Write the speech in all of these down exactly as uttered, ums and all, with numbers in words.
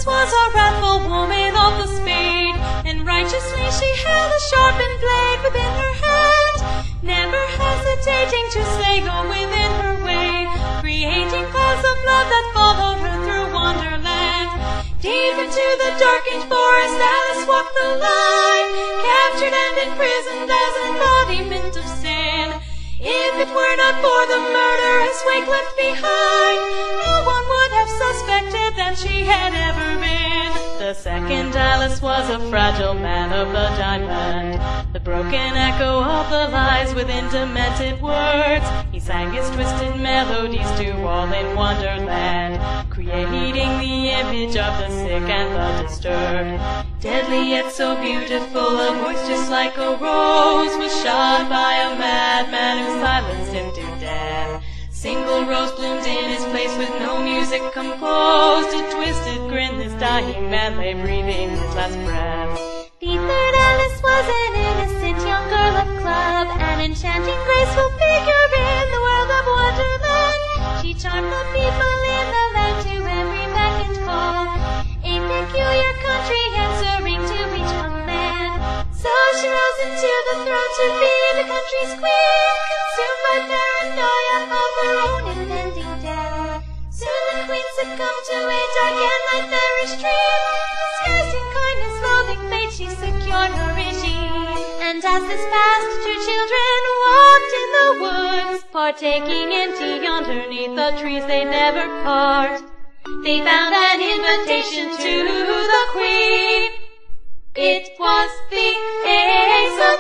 Alice was a wrathful woman of the spade, and righteously she held a sharpened blade within her hand, never hesitating to slay all within her way, creating clouds of love that followed her through Wonderland. Deep into the darkened forest Alice walked the line, captured and imprisoned as an embodiment of sin. If it were not for the murderous wake left behind, no one would have suspected that she had ever been. The second Alice was a fragile man of the diamond, the broken echo of the lies within demented words. He sang his twisted melodies to all in Wonderland, creating the image of the sick and the disturbed. Deadly yet so beautiful, a voice just like a rose was shot by a madman who silenced him to death. Single rose bloomed in his place with no music composed. A twisted grin, this dying man lay breathing his last breath. The third Alice was an innocent young girl of club, an enchanting, graceful figure in the world of Wonderland. She charmed the people in the land to every beck and call, a peculiar country answering to each command. So she rose into the throne to be the country's queen, consumed by paranoia of her own impending death. Soon the queen succumbed to a dark and nightmarish dream. Disguising kindness, loathing fate, she secured her regime. And as this passed, two children walked in the woods, partaking in tea underneath the trees they'd never part. They found an invitation to the queen. It was the Ace of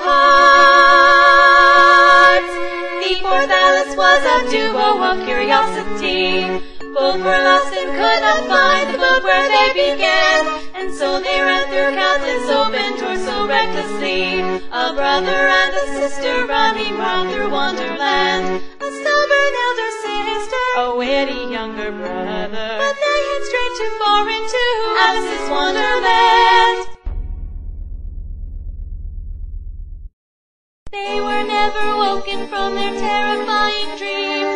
Hearts. The fourth Alice was a duo of curiosity. Both were lost and could not find the boat where they began, and so they ran through countless open doors so recklessly. A brother and a sister running round through Wonderland. A stubborn elder sister, A witty younger brother, but they had strayed too far into Alice's Wonderland. They were never woken from their terrifying dream.